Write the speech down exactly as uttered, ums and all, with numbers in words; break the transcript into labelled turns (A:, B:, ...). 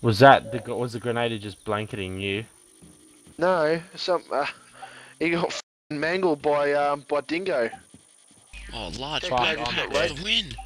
A: Was that the was the grenader just blanketing you?
B: No, some uh, he got f***ing mangled by um by Dingo.
C: Oh, large
B: Fuck,
C: mate,
A: I'm
C: pack
A: dead.
C: for the win.